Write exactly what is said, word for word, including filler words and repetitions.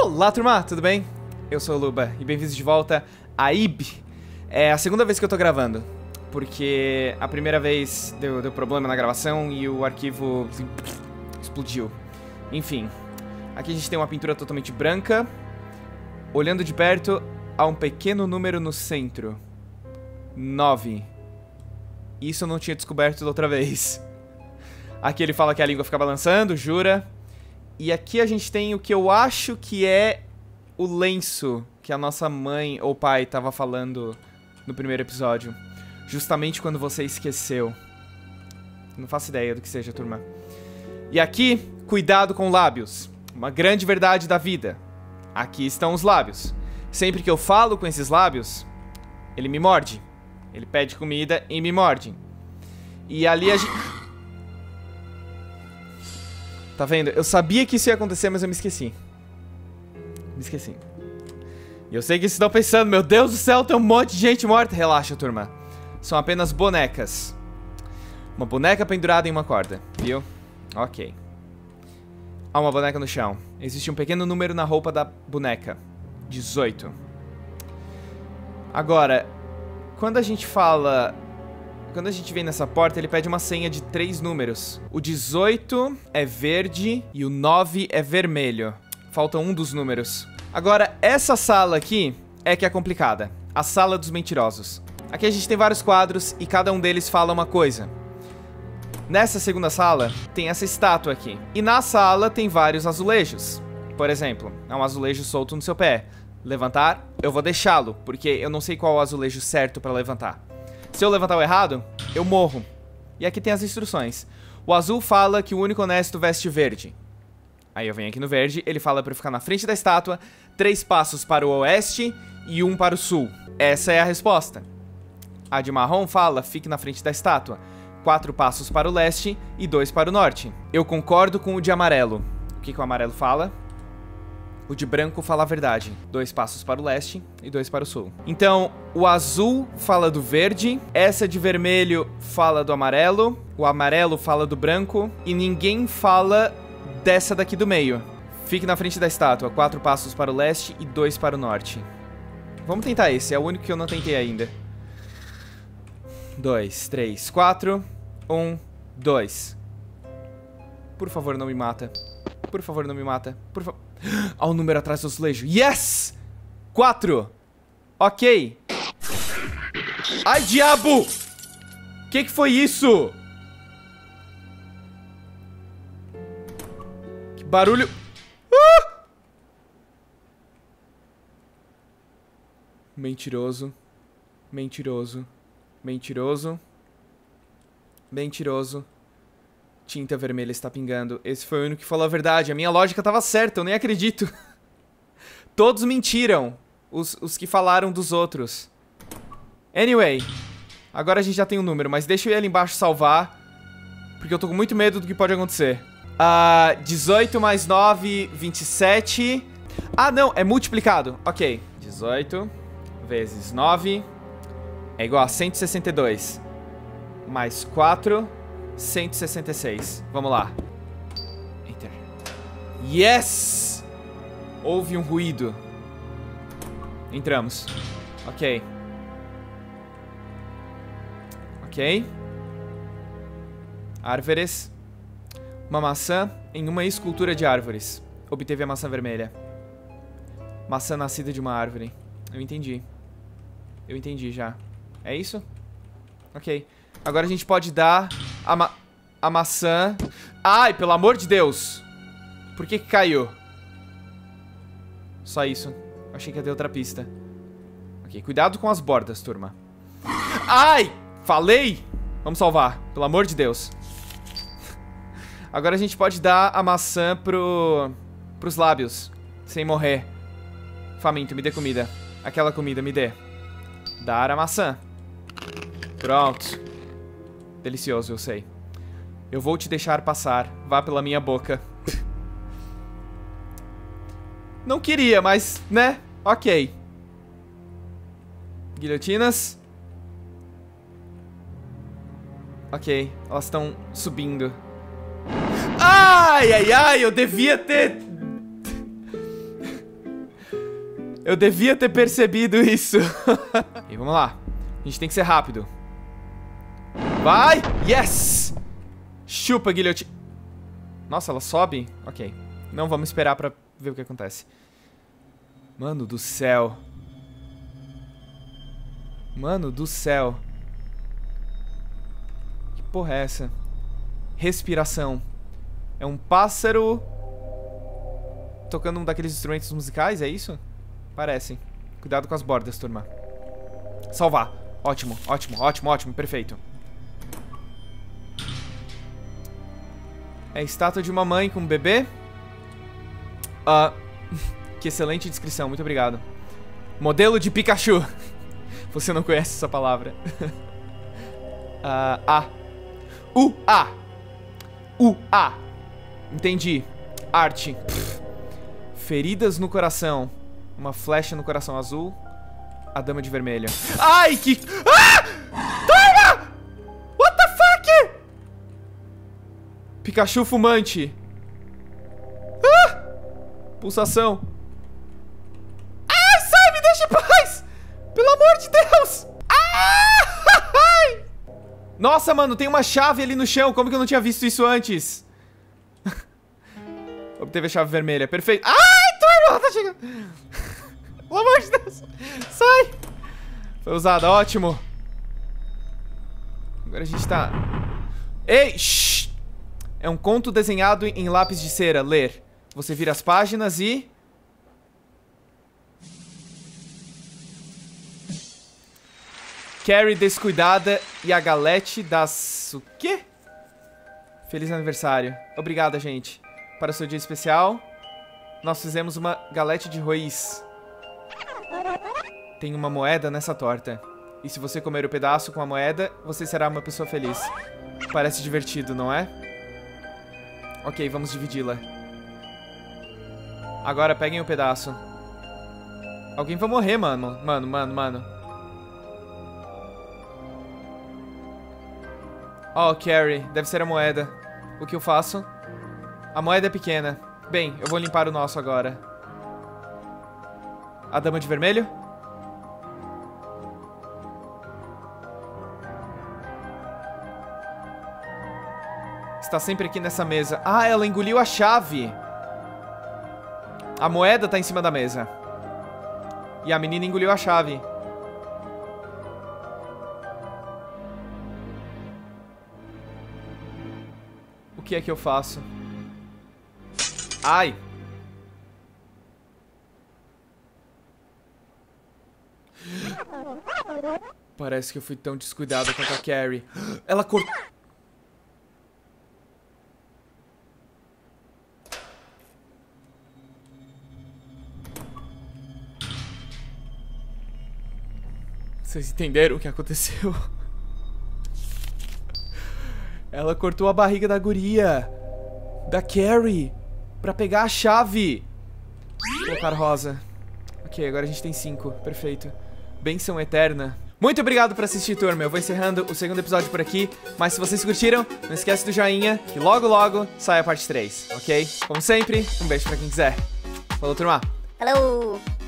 Olá, turma, tudo bem? Eu sou o Luba e bem-vindos de volta a I B. É a segunda vez que eu tô gravando, porque a primeira vez deu, deu problema na gravação e o arquivo explodiu. Enfim, aqui a gente tem uma pintura totalmente branca. Olhando de perto, há um pequeno número no centro. nove. Isso eu não tinha descoberto da outra vez. Aqui ele fala que a língua fica balançando, jura. E aqui a gente tem o que eu acho que é o lenço que a nossa mãe ou pai tava falando no primeiro episódio. Justamente quando você esqueceu. Não faço ideia do que seja, turma. E aqui, cuidado com lábios. Uma grande verdade da vida. Aqui estão os lábios. Sempre que eu falo com esses lábios, ele me morde. Ele pede comida e me morde. E ali a gente... Tá vendo? Eu sabia que isso ia acontecer, mas eu me esqueci. Me esqueci. E eu sei que vocês estão pensando, meu Deus do céu, tem um monte de gente morta. Relaxa, turma. São apenas bonecas. Uma boneca pendurada em uma corda, viu? Ok. Há uma boneca no chão. Existe um pequeno número na roupa da boneca. dezoito. Agora, quando a gente fala... Quando a gente vem nessa porta, ele pede uma senha de três números. O dezoito é verde e o nove é vermelho. Falta um dos números. Agora, essa sala aqui é que é complicada. A sala dos mentirosos. Aqui a gente tem vários quadros e cada um deles fala uma coisa. Nessa segunda sala, tem essa estátua aqui. E na sala tem vários azulejos. Por exemplo, há um azulejo solto no seu pé. Levantar, eu vou deixá-lo, porque eu não sei qual é o azulejo certo para levantar. Se eu levantar o errado, eu morro. E aqui tem as instruções. O azul fala que o único honesto veste verde. Aí eu venho aqui no verde, ele fala pra eu ficar na frente da estátua, três passos para o oeste e um para o sul. Essa é a resposta. A de marrom fala, fique na frente da estátua, quatro passos para o leste e dois para o norte. Eu concordo com o de amarelo. O que, que o amarelo fala? O de branco fala a verdade. Dois passos para o leste e dois para o sul. Então, o azul fala do verde. Essa de vermelho fala do amarelo. O amarelo fala do branco. E ninguém fala dessa daqui do meio. Fique na frente da estátua. Quatro passos para o leste e dois para o norte. Vamos tentar esse. É o único que eu não tentei ainda. Dois, três, quatro. Um, dois. Por favor, não me mata. Por favor, não me mata. Por favor... Há um número atrás do azulejo. Yes! Quatro. Ok. Ai, diabo! Que que foi isso? Que barulho... Ah! Mentiroso. Mentiroso. Mentiroso. Mentiroso. Tinta vermelha está pingando. Esse foi o único que falou a verdade. A minha lógica estava certa, eu nem acredito. Todos mentiram. Os, os que falaram dos outros. Anyway. Agora a gente já tem um número, mas deixa eu ir ali embaixo salvar. Porque eu tô com muito medo do que pode acontecer. Uh, dezoito mais nove, vinte e sete. Ah, não, é multiplicado. Ok. dezoito vezes nove é igual a cento e sessenta e dois. Mais quatro... cento e sessenta e seis. Vamos lá. Enter. Yes! Houve um ruído. Entramos. Ok. Ok. Árvores. Uma maçã em uma escultura de árvores. Obteve a maçã vermelha. Maçã nascida de uma árvore. Eu entendi. Eu entendi já. É isso? Ok. Agora a gente pode dar a, ma a maçã... Ai, pelo amor de Deus! Por que que caiu? Só isso. Achei que ia ter outra pista. Ok, cuidado com as bordas, turma. Ai! Falei! Vamos salvar, pelo amor de Deus. Agora a gente pode dar a maçã pro... pros lábios. Sem morrer. Faminto, me dê comida. Aquela comida, me dê. Dar a maçã. Pronto. Delicioso, eu sei. Eu vou te deixar passar. Vá pela minha boca. Não queria, mas, né? Ok. Guilhotinas. Ok, elas estão subindo. Ai, ai, ai, eu devia ter... Eu devia ter percebido isso. E vamos lá. A gente tem que ser rápido. Vai! Yes! Chupa, guilhotina. Nossa, ela sobe? Ok. Não vamos esperar pra ver o que acontece. Mano do céu. Mano do céu. Que porra é essa? Respiração. É um pássaro tocando um daqueles instrumentos musicais, é isso? Parece. Cuidado com as bordas, turma. Salvar. Ótimo, ótimo, ótimo, ótimo, perfeito. É a estátua de uma mãe com um bebê. Ah, que excelente descrição, muito obrigado. Modelo de Pikachu. Você não conhece essa palavra. uh, A. U, A. U, A. Entendi. Arte. Pff. Feridas no coração. Uma flecha no coração azul. A dama de vermelho. Ai, que... Ah! Toma! What the fuck? Pikachu fumante. Ah! Pulsação. Ai, sai, me deixa em paz! Pelo amor de Deus! Ah! Nossa, mano, tem uma chave ali no chão. Como que eu não tinha visto isso antes? Obteve a chave vermelha. Perfeito. Ai, turma, tá chegando. Pelo amor de Deus. Sai. Foi usada, ótimo. Agora a gente tá... Ei, shh. É um conto desenhado em lápis de cera. Ler. Você vira as páginas e... Carrie descuidada e a galete das... O quê? Feliz aniversário. Obrigada, gente. Para o seu dia especial, nós fizemos uma galete de raiz. Tem uma moeda nessa torta. E se você comer o pedaço com a moeda, você será uma pessoa feliz. Parece divertido, não é? Ok, vamos dividi-la. Agora peguem o pedaço. Alguém vai morrer, mano. Mano, mano, mano. Oh, Carrie, deve ser a moeda. O que eu faço? A moeda é pequena. Bem, eu vou limpar o nosso agora. A dama de vermelho? Está sempre aqui nessa mesa. Ah, ela engoliu a chave. A moeda tá em cima da mesa. E a menina engoliu a chave. O que é que eu faço? Ai! Parece que eu fui tão descuidado quanto a Carrie. Ela cortou... Vocês entenderam o que aconteceu? Ela cortou a barriga da guria. Da Carrie. Pra pegar a chave. Vou colocar rosa. Ok, agora a gente tem cinco. Perfeito. Benção eterna. Muito obrigado por assistir, turma. Eu vou encerrando o segundo episódio por aqui. Mas se vocês curtiram, não esquece do joinha, que logo logo sai a parte três, ok? Como sempre, um beijo pra quem quiser. Falou, turma. Falou!